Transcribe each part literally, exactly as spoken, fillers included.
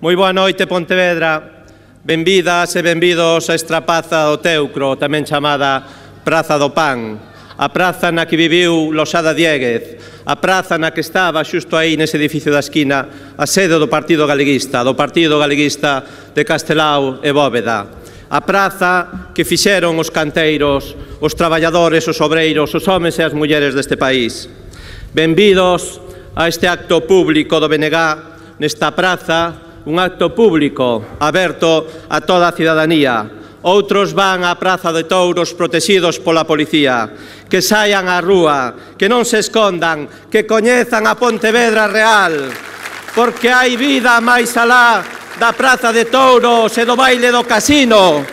Moi boa noite, Pontevedra. Benvidas e benvidos a esta praza do Teucro, tamén chamada Praza do Pan. A praza na que viviu Losada Diéguez, a praza na que estaba xusto aí nese edificio da esquina a sede do Partido Galeguista, do Partido Galeguista de Castelao e Bóveda. A praza que fixeron os canteiros, os traballadores, os obreiros, os homes e as mulleres deste país. Benvidos a este acto público do B N G nesta praza, un acto público aberto a toda a cidadanía. Outros van á Praza de Touros protegidos pola policía. Que saian á rúa, que non se escondan, que coñezan a Pontevedra real, porque hai vida máis alá da Praza de Touros e do baile do casino.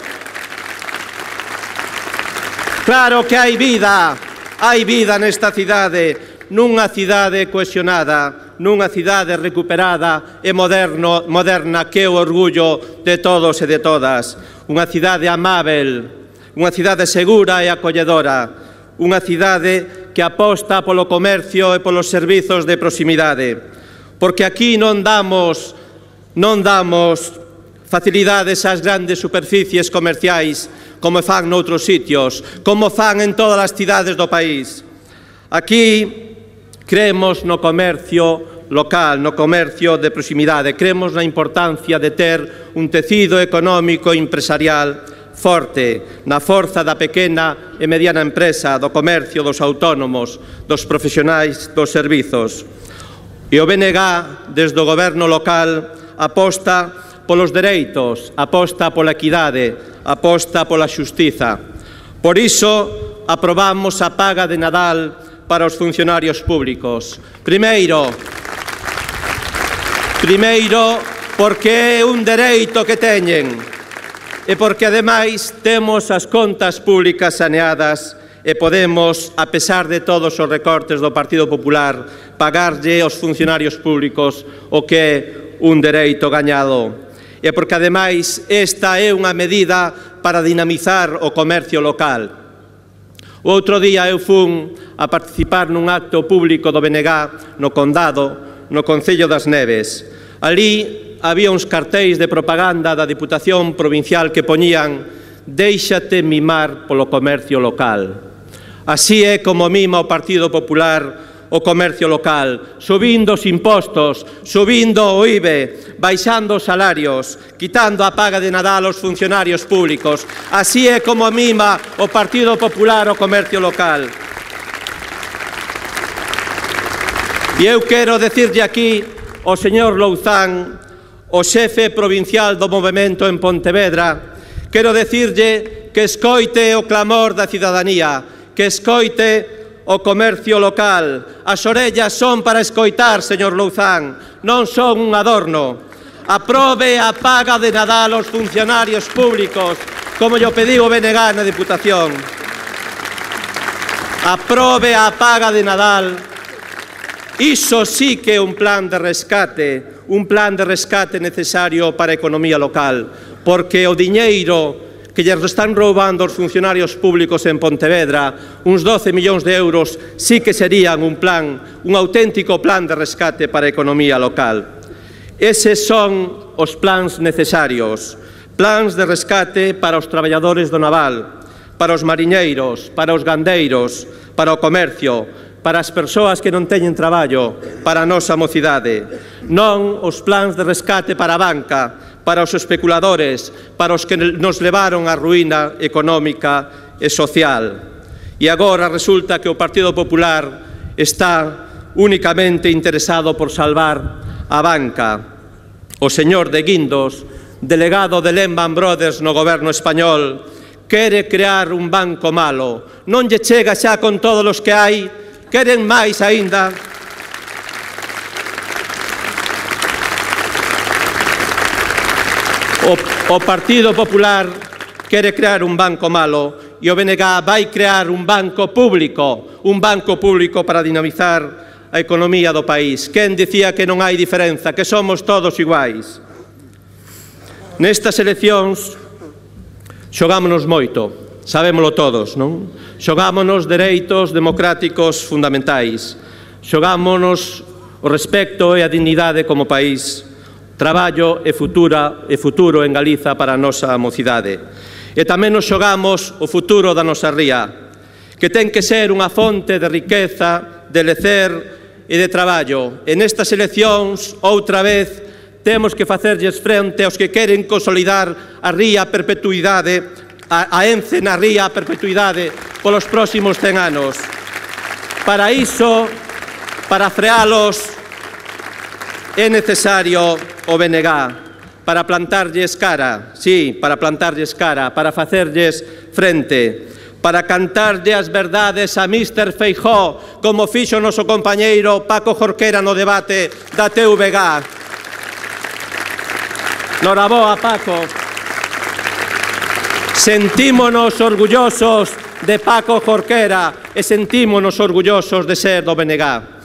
Claro que hai vida, hai vida nesta cidade, nunha cidade cohesionada, nunha cidade recuperada e moderno, moderna que é o orgullo de todos e de todas. Unha cidade amável, unha cidade segura e acolledora, unha cidade que aposta polo comercio e polos servizos de proximidade. Porque aquí non damos, non damos facilidades ás grandes superficies comerciais como fan noutros sitios, como fan en todas as cidades do país. Aquí creemos no comercio local, no comercio de proximidade. Creemos na importancia de ter un tecido económico e empresarial forte, na forza da pequena e mediana empresa, do comercio, dos autónomos, dos profesionais dos servizos. E o B N G, desde o goberno local, aposta polos dereitos, aposta pola equidade, aposta pola xustiza. Por iso, aprobamos a paga de Nadal para os funcionarios públicos. Primeiro, primeiro, porque é un dereito que teñen e porque, ademais, temos as contas públicas saneadas e podemos, a pesar de todos os recortes do Partido Popular, pagarlle aos funcionarios públicos o que é un dereito gañado. E porque, ademais, esta é unha medida para dinamizar o comercio local. O outro día eu fun a participar nun acto público do B N G no Condado, no Concello das Neves. Ali había uns cartéis de propaganda da Diputación Provincial que poñían "Déixate mimar polo comercio local". Así é como mima o Partido Popular o comercio local, subindo os impostos, subindo o I V E, baixando os salarios, quitando a paga de Nadal aos funcionarios públicos. Así é como mima o Partido Popular o comercio local. E eu quero decirlle aquí ao señor Louzán, o xefe provincial do movemento en Pontevedra, quero decirlle que escoite o clamor da cidadanía, que escoite o comercio local. As orellas son para escoitar, señor Louzán, non son un adorno. Aprobe a paga de Nadal aos funcionarios públicos, como lle pediu o B N G na Diputación. Aprobe a paga de Nadal. Iso sí que é un plan de rescate, un plan de rescate necesario para a economía local, porque o diñeiro que lles están roubando os funcionarios públicos en Pontevedra, uns doce millóns de euros, sí que serían un plan, un auténtico plan de rescate para a economía local. Eses son os plans necesarios, plans de rescate para os traballadores do naval, para os mariñeiros, para os gandeiros, para o comercio, para as persoas que non teñen traballo, para a nosa mocidade. Non os plans de rescate para a banca, para os especuladores, para os que nos levaron á ruína económica e social. E agora resulta que o Partido Popular está únicamente interesado por salvar a banca. O señor de Guindos, delegado de Lehman Brothers no goberno español, quere crear un banco malo. Non lle chega xa con todos os que hai, queren máis aínda. O, o Partido Popular quere crear un banco malo e o B N G vai crear un banco público, un banco público para dinamizar a economía do país. Quen dicía que non hai diferenza, que somos todos iguais? Nestas eleccións xogámonos moito, sabémolo todos, non? Xogámonos dereitos democráticos fundamentais, xogámonos o respecto e a dignidade como país, traballo e, futura, e futuro en Galiza para a nosa mocidade. E tamén nos xogamos o futuro da nosa ría, que ten que ser unha fonte de riqueza, de lecer e de traballo. E nestas eleccións, outra vez, temos que facerlles frente aos que queren consolidar a ría a perpetuidade, a, a Ence na ría a perpetuidade polos próximos cen anos. Para iso, para frealos, é necesario o B N G, para plantarlles cara, sí, para plantarlles cara, para facerlles frente, para cantarlle as verdades a míster Feijóo, como fixo o noso compañeiro Paco Jorquera no debate da T V G. Noraboa, Paco. Sentímonos orgullosos de Paco Jorquera e sentímonos orgullosos de ser do B N G.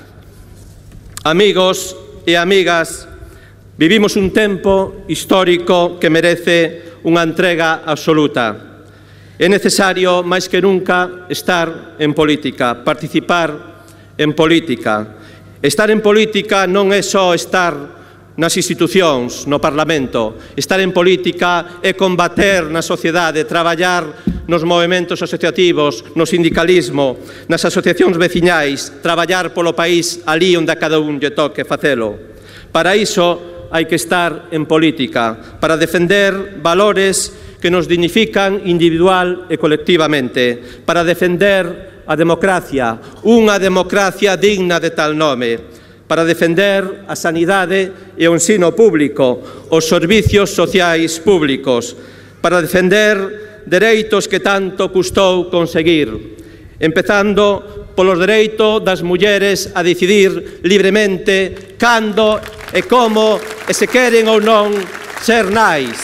Amigos e amigas, vivimos un tempo histórico que merece unha entrega absoluta. É necesario, máis que nunca, estar en política, participar en política. Estar en política non é só estar nas institucións, no Parlamento. Estar en política é combater na sociedade, traballar nos movementos asociativos, no sindicalismo, nas asociacións veciñais, traballar polo país ali onde a cada un lle toque facelo. Para iso hai que estar en política, para defender valores que nos dignifican individual e colectivamente, para defender a democracia, unha democracia digna de tal nome, para defender a sanidade e o ensino público, os servicios sociais públicos, para defender dereitos que tanto custou conseguir, empezando polos dereitos das mulleres a decidir libremente cando e como e se queren ou non ser nais.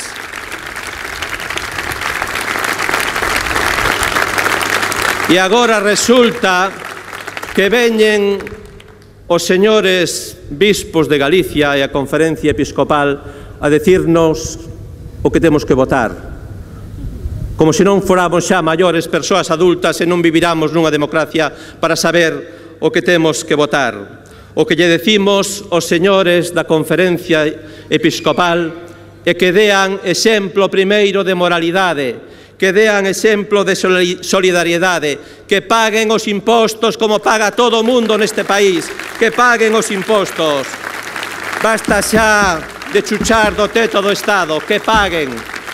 E agora resulta que veñen os señores bispos de Galicia e a Conferencia Episcopal a decirnos o que temos que votar. Como se non foramos xa maiores persoas adultas e non viviramos nunha democracia para saber o que temos que votar. O que lle decimos aos señores da Conferencia Episcopal é que dean exemplo primeiro de moralidade, que dean exemplo de solidariedade, que paguen os impostos como paga todo o mundo neste país, que paguen os impostos. Basta xa de chuchar do teto do Estado, que paguen.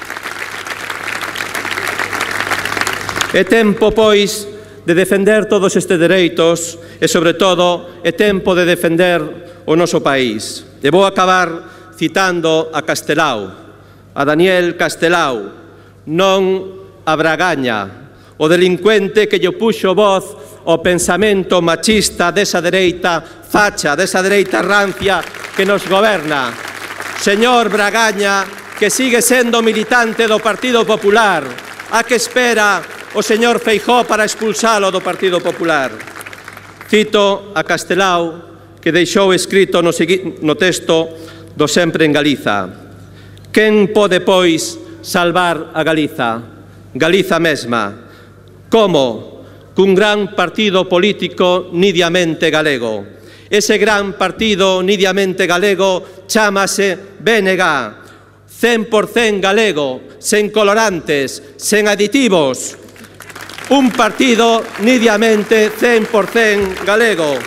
É tempo, pois, de defender todos estes dereitos e, sobre todo, é tempo de defender o noso país. E vou acabar citando a Castelao, a Daniel Castelao, non a Bragaña, o delincuente que lle puxo voz ao pensamento machista desa dereita facha, desa dereita rancia que nos goberna. Señor Bragaña, que sigue sendo militante do Partido Popular, a que espera o señor Feijóo para expulsalo do Partido Popular. Cito a Castelao, que deixou escrito no, no texto do Sempre en Galiza. Quen pode, pois, salvar a Galiza? Galiza mesma. Como? Cun gran partido político nidiamente galego. Ese gran partido nidiamente galego chámase B N G. cen por cen galego, sen colorantes, sen aditivos. Un partido nidiamente cen por cen galego.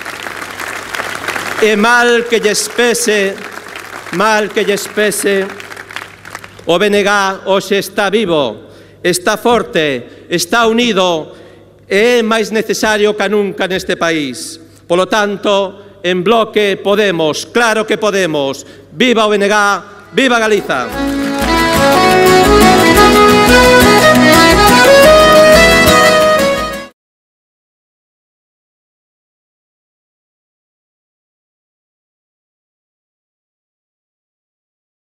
E mal que lles pese, mal que lles pese, o B N G hoxe está vivo, está forte, está unido e é máis necesario que nunca neste país. Polo tanto, en Bloque podemos, claro que podemos. Viva o B N G, viva Galiza!